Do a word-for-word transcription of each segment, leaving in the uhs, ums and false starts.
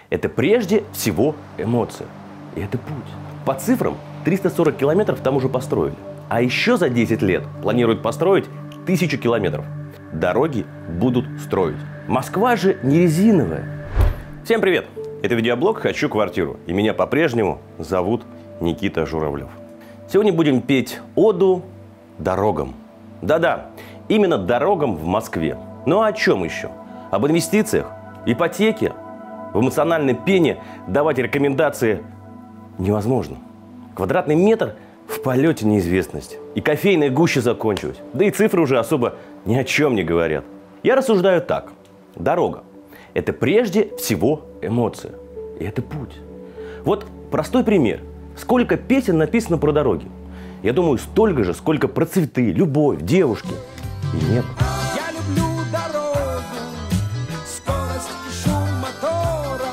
Это прежде всего эмоция. И это путь. По цифрам, триста сорок километров там уже построили. А еще за десять лет планируют построить тысячу километров. Дороги будут строить. Москва же не резиновая. Всем привет! Это видеоблог «Хочу квартиру». И меня по-прежнему зовут Никита Журавлев. Сегодня будем петь оду дорогам. Да-да, именно дорогам в Москве. Ну а о чем еще? Об инвестициях, ипотеке. В эмоциональной пене давать рекомендации невозможно. Квадратный метр в полете неизвестность. И кофейная гуща закончилась. Да и цифры уже особо ни о чем не говорят. Я рассуждаю так. Дорога – это прежде всего эмоция. И это путь. Вот простой пример. Сколько песен написано про дороги? Я думаю, столько же, сколько про цветы, любовь, девушки и небо. Я люблю дорогу, скорость и шум мотора.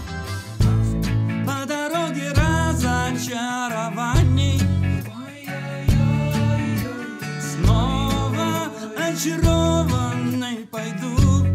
По дороге разочарований. Снова очарованный пойду.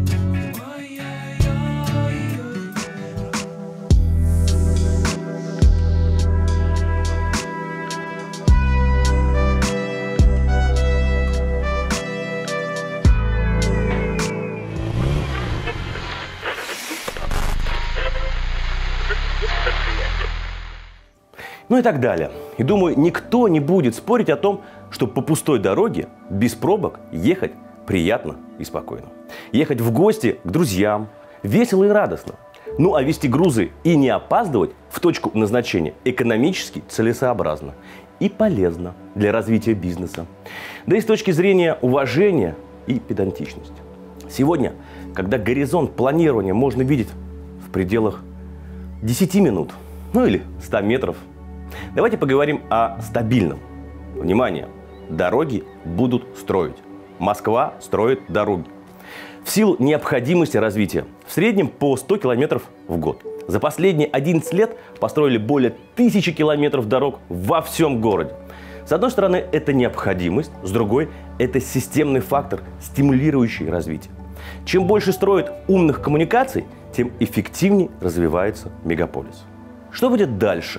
Ну и так далее. И думаю, никто не будет спорить о том, что по пустой дороге, без пробок, ехать приятно и спокойно. Ехать в гости к друзьям, весело и радостно. Ну а везти грузы и не опаздывать в точку назначения экономически целесообразно и полезно для развития бизнеса. Да и с точки зрения уважения и педантичности. Сегодня, когда горизонт планирования можно видеть в пределах десяти минут, ну или ста метров, давайте поговорим о стабильном. Внимание! Дороги будут строить. Москва строит дороги. В силу необходимости развития. В среднем по сто километров в год. За последние одиннадцать лет построили более тысячи километров дорог во всем городе. С одной стороны, это необходимость, с другой, это системный фактор, стимулирующий развитие. Чем больше строят умных коммуникаций, тем эффективнее развивается мегаполис. Что будет дальше?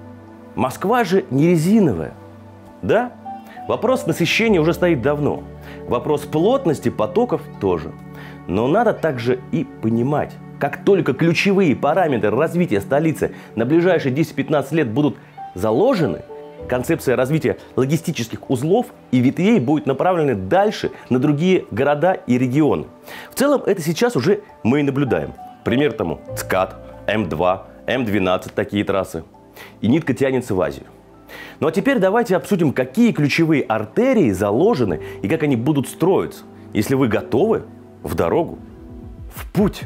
Москва же не резиновая. Да? Вопрос насыщения уже стоит давно. Вопрос плотности потоков тоже. Но надо также и понимать, как только ключевые параметры развития столицы на ближайшие десять-пятнадцать лет будут заложены, концепция развития логистических узлов и ветвей будет направлена дальше на другие города и регионы. В целом это сейчас уже мы и наблюдаем. Пример тому ЦКАД, Эм два, Эм двенадцать, такие трассы. И нитка тянется в Азию. Ну а теперь давайте обсудим, какие ключевые артерии заложены и как они будут строиться. Если вы готовы, в дорогу, в путь.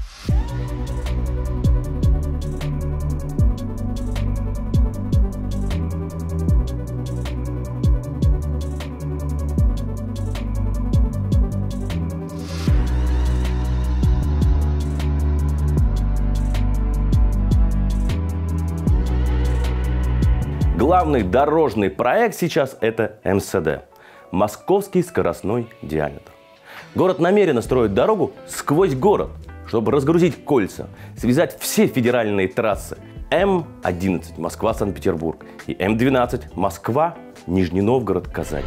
Главный дорожный проект сейчас – это Эм Эс Дэ – Московский скоростной диаметр. Город намеренно строит дорогу сквозь город, чтобы разгрузить кольца, связать все федеральные трассы Эм одиннадцать – Москва-Санкт-Петербург и Эм двенадцать – Москва-Нижний Новгород-Казань.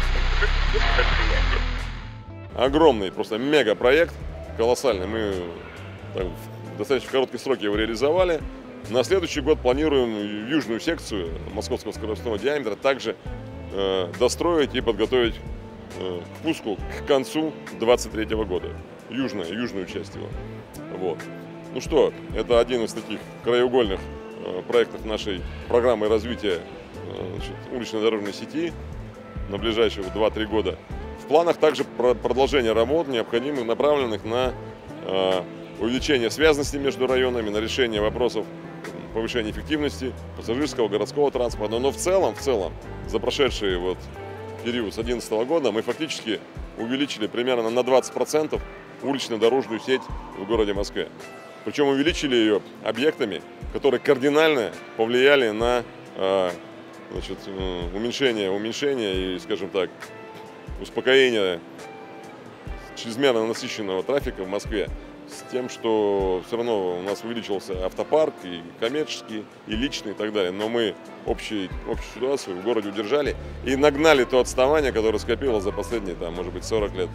Огромный, просто мегапроект, колоссальный. Мы так, в достаточно короткие сроки его реализовали. На следующий год планируем южную секцию Московского скоростного диаметра также э, достроить и подготовить э, к пуску к концу две тысячи двадцать третьего года. Южная, южную часть его. Вот. Ну что, это один из таких краеугольных э, проектов нашей программы развития э, значит, улично-дорожной сети на ближайшие два-три года. В планах также продолжение работ, необходимых, направленных на э, увеличение связности между районами, на решение вопросов повышения эффективности пассажирского, городского транспорта. Но в целом, в целом, за прошедший вот период с две тысячи одиннадцатого года мы фактически увеличили примерно на двадцать процентов улично-дорожную сеть в городе Москве. Причем увеличили ее объектами, которые кардинально повлияли на значит, уменьшение, уменьшение и, скажем так, успокоение чрезмерно насыщенного трафика в Москве. с тем, что все равно у нас увеличился автопарк, и коммерческий, и личный, и так далее. Но мы общий, общую ситуацию в городе удержали и нагнали то отставание, которое скопилось за последние, там, может быть, сорок лет.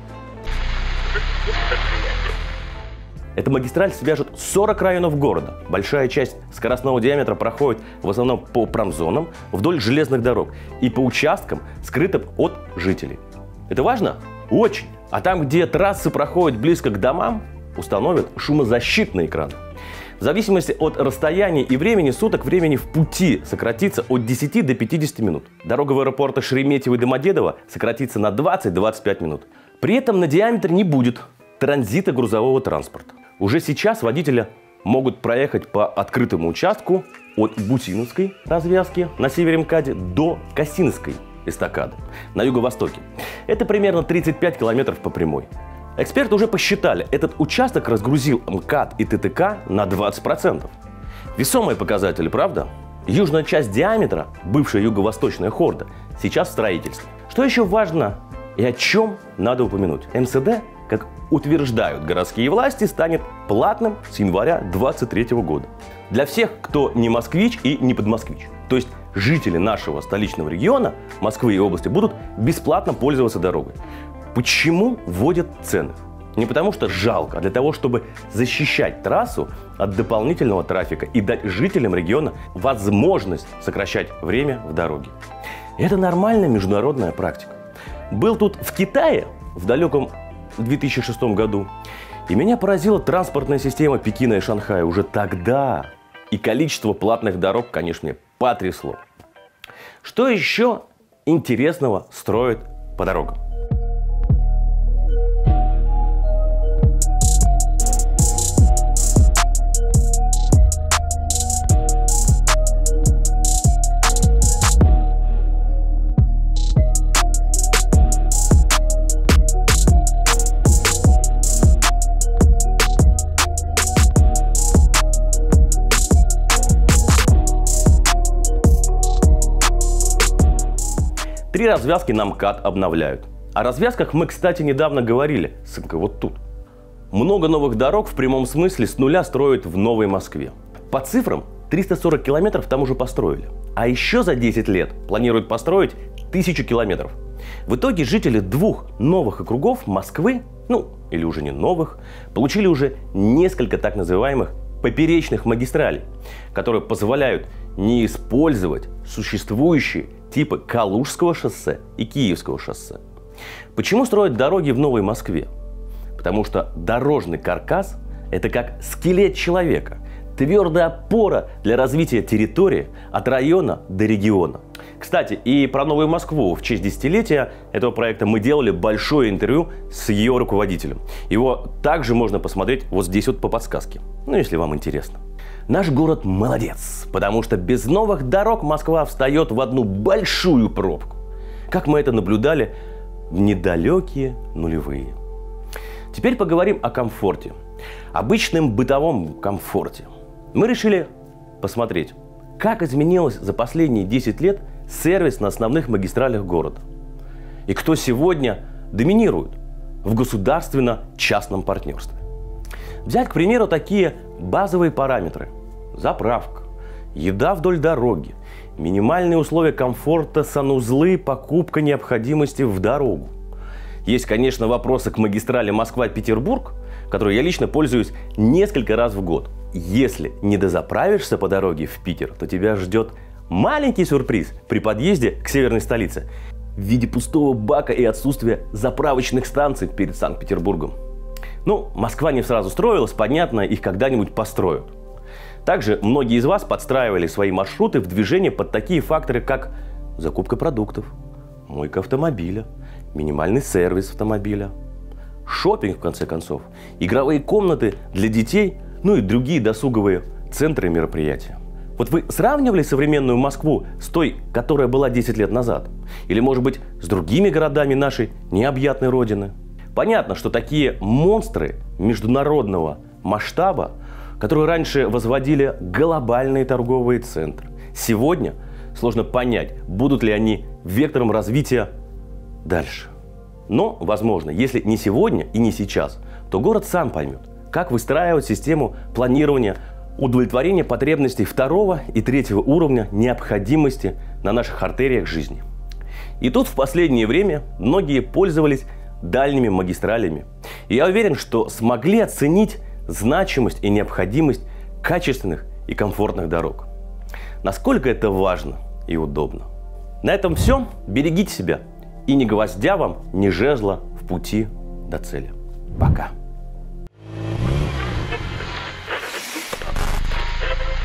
Эта магистраль свяжет сорок районов города. Большая часть скоростного диаметра проходит в основном по промзонам, вдоль железных дорог и по участкам, скрытым от жителей. Это важно? Очень. А там, где трассы проходят близко к домам, установят шумозащитный экран. В зависимости от расстояния и времени суток времени в пути сократится от десяти до пятидесяти минут. Дорога в аэропорты Шереметьево и Домодедово сократится на двадцать — двадцать пять минут. При этом на диаметре не будет транзита грузового транспорта. Уже сейчас водители могут проехать по открытому участку от Бутиновской развязки на севере МКАДе до Косинской эстакады на юго-востоке. Это примерно тридцать пять километров по прямой. Эксперты уже посчитали, этот участок разгрузил МКАД и ТТК на двадцать процентов. Весомые показатели, правда? Южная часть диаметра, бывшая юго-восточная хорда, сейчас в строительстве. Что еще важно и о чем надо упомянуть? МСД, как утверждают городские власти, станет платным с января две тысячи двадцать третьего года. Для всех, кто не москвич и не подмосквич. То есть жители нашего столичного региона, Москвы и области, будут бесплатно пользоваться дорогой. Почему вводят цены? Не потому что жалко, а для того, чтобы защищать трассу от дополнительного трафика и дать жителям региона возможность сокращать время в дороге. Это нормальная международная практика. Был тут в Китае в далеком две тысячи шестом году, и меня поразила транспортная система Пекина и Шанхая уже тогда. И количество платных дорог, конечно, мне потрясло. Что еще интересного строят по дорогам? Три развязки на МКАД обновляют. О развязках мы, кстати, недавно говорили. Ссылка вот тут. Много новых дорог в прямом смысле с нуля строят в Новой Москве. По цифрам, триста сорок километров там уже построили. А еще за десять лет планируют построить тысячу километров. В итоге жители двух новых округов Москвы, ну или уже не новых, получили уже несколько так называемых поперечных магистралей, которые позволяют не использовать существующие типы Калужского шоссе и Киевского шоссе. Почему строят дороги в Новой Москве? Потому что дорожный каркас – это как скелет человека, твердая опора для развития территории от района до региона. Кстати, и про Новую Москву в честь десятилетия этого проекта мы делали большое интервью с ее руководителем. Его также можно посмотреть вот здесь вот по подсказке, ну если вам интересно. Наш город молодец, потому что без новых дорог Москва встает в одну большую пробку. Как мы это наблюдали в недалекие нулевые. Теперь поговорим о комфорте. Обычном бытовом комфорте. Мы решили посмотреть, как изменилось за последние десять лет сервис на основных магистралях города. И кто сегодня доминирует в государственно-частном партнерстве. Взять, к примеру, такие базовые параметры. Заправка, еда вдоль дороги, минимальные условия комфорта, санузлы, покупка необходимости в дорогу. Есть, конечно, вопросы к магистрали Москва-Петербург, которой я лично пользуюсь несколько раз в год. Если не дозаправишься по дороге в Питер, то тебя ждет маленький сюрприз при подъезде к северной столице в виде пустого бака и отсутствия заправочных станций перед Санкт-Петербургом. Ну, Москва не сразу строилась, понятно, их когда-нибудь построят. Также многие из вас подстраивали свои маршруты в движение под такие факторы, как закупка продуктов, мойка автомобиля, минимальный сервис автомобиля, шопинг, в конце концов, игровые комнаты для детей, ну и другие досуговые центры и мероприятия. Вот вы сравнивали современную Москву с той, которая была десять лет назад? Или, может быть, с другими городами нашей необъятной родины? Понятно, что такие монстры международного масштаба, которые раньше возводили глобальные торговые центры, сегодня сложно понять, будут ли они вектором развития дальше. Но, возможно, если не сегодня и не сейчас, то город сам поймет, как выстраивать систему планирования удовлетворения потребностей второго и третьего уровня необходимости на наших артериях жизни. И тут в последнее время многие пользовались дальними магистралями. И я уверен, что смогли оценить значимость и необходимость качественных и комфортных дорог. Насколько это важно и удобно. На этом все. Берегите себя. И ни гвоздя вам, ни жезла в пути до цели. Пока.